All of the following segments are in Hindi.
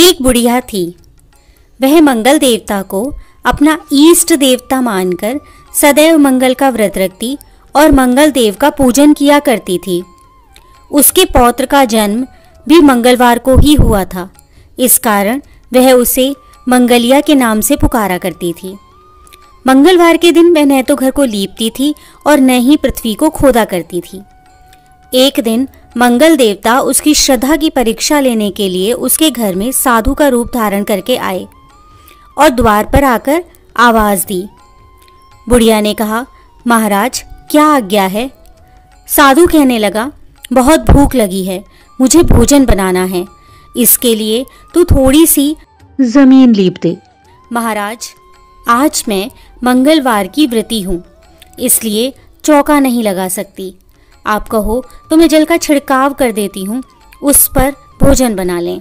एक बुढ़िया थी। वह मंगल देवता को अपना इष्ट देवता मानकर सदैव मंगल का व्रत रखती और मंगल देव का पूजन किया करती थी। उसके पौत्र का जन्म भी मंगलवार को ही हुआ था। इस कारण वह उसे मंगलिया के नाम से पुकारा करती थी। मंगलवार के दिन वह न तो घर को लीपती थी और न ही पृथ्वी को खोदा करती थी। एक दिन मंगल देवता उसकी श्रद्धा की परीक्षा लेने के लिए उसके घर में साधु का रूप धारण करके आए और द्वार पर आकर आवाज दी। बुढ़िया ने कहा, महाराज क्या आज्ञा है? साधु कहने लगा, बहुत भूख लगी है, मुझे भोजन बनाना है, इसके लिए तू थोड़ी सी जमीन लीप दे। महाराज, आज मैं मंगलवार की व्रती हूँ, इसलिए चौका नहीं लगा सकती। आप कहो तो मैं जल का छिड़काव कर देती हूँ, उस पर भोजन बना लें।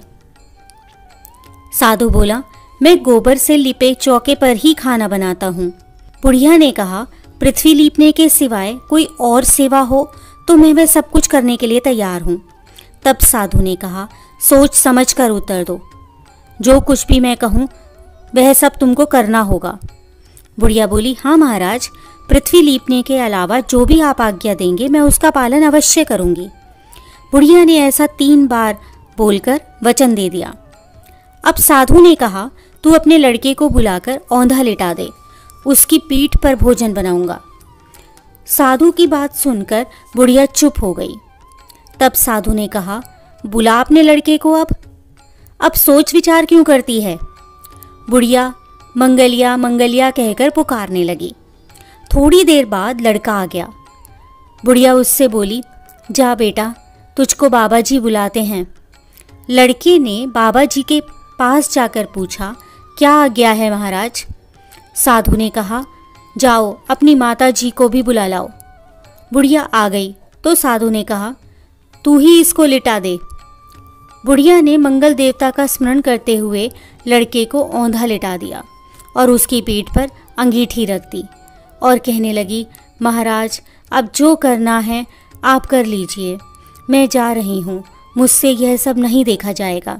साधु बोला, मैं गोबर से लिपे चौके पर ही खाना बनाता हूँ। बुढ़िया ने कहा, पृथ्वी लीपने के सिवाय कोई और सेवा हो तो मैं वह सब कुछ करने के लिए तैयार हूँ। तब साधु ने कहा, सोच समझ कर उत्तर दो, जो कुछ भी मैं कहूँ वह सब तुमको करना होगा। बुढ़िया बोली, हाँ महाराज, पृथ्वी लीपने के अलावा जो भी आप आज्ञा देंगे मैं उसका पालन अवश्य करूंगी। बुढ़िया ने ऐसा 3 बार बोलकर वचन दे दिया। अब साधु ने कहा, तू अपने लड़के को बुलाकर औंधा लिटा दे, उसकी पीठ पर भोजन बनाऊंगा। साधु की बात सुनकर बुढ़िया चुप हो गई। तब साधु ने कहा, बुला अपने लड़के को। अब सोच विचार क्यों करती है? बुढ़िया मंगलिया मंगलिया कहकर पुकारने लगी। थोड़ी देर बाद लड़का आ गया। बुढ़िया उससे बोली, जा बेटा, तुझको बाबा जी बुलाते हैं। लड़के ने बाबा जी के पास जाकर पूछा, क्या आज्ञा है महाराज? साधु ने कहा, जाओ अपनी माता जी को भी बुला लाओ। बुढ़िया आ गई तो साधु ने कहा, तू ही इसको लिटा दे। बुढ़िया ने मंगल देवता का स्मरण करते हुए लड़के को औंधा लिटा दिया और उसकी पीठ पर अंगीठी रख दी और कहने लगी, महाराज अब जो करना है आप कर लीजिए, मैं जा रही हूँ, मुझसे यह सब नहीं देखा जाएगा।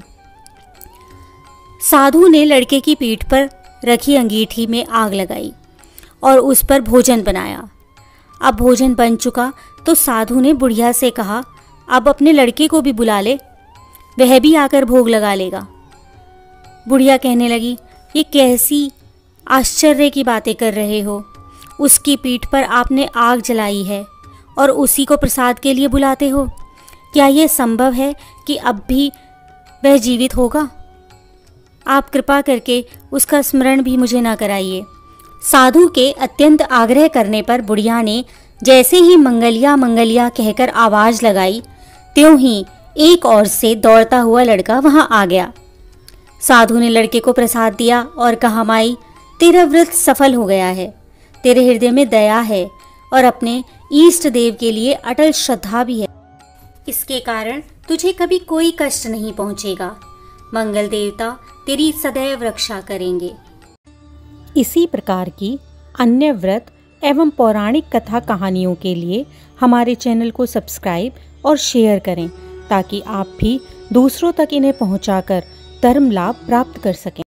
साधु ने लड़के की पीठ पर रखी अंगीठी में आग लगाई और उस पर भोजन बनाया। अब भोजन बन चुका तो साधु ने बुढ़िया से कहा, अब अपने लड़के को भी बुला ले, वह भी आकर भोग लगा लेगा। बुढ़िया कहने लगी, ये कैसी आश्चर्य की बातें कर रहे हो? उसकी पीठ पर आपने आग जलाई है और उसी को प्रसाद के लिए बुलाते हो? क्या यह संभव है कि अब भी वह जीवित होगा? आप कृपा करके उसका स्मरण भी मुझे ना कराइए। साधु के अत्यंत आग्रह करने पर बुढ़िया ने जैसे ही मंगलिया मंगलिया कहकर आवाज लगाई, त्यों ही एक ओर से दौड़ता हुआ लड़का वहां आ गया। साधु ने लड़के को प्रसाद दिया और कहा, माई, तेरा व्रत सफल हो गया है, तेरे हृदय में दया है और अपने इष्ट देव के लिए अटल श्रद्धा भी है, इसके कारण तुझे कभी कोई कष्ट नहीं पहुंचेगा। मंगल देवता तेरी सदैव रक्षा करेंगे। इसी प्रकार की अन्य व्रत एवं पौराणिक कथा कहानियों के लिए हमारे चैनल को सब्सक्राइब और शेयर करें ताकि आप भी दूसरों तक इन्हें पहुंचाकर धर्म लाभ प्राप्त कर सकें।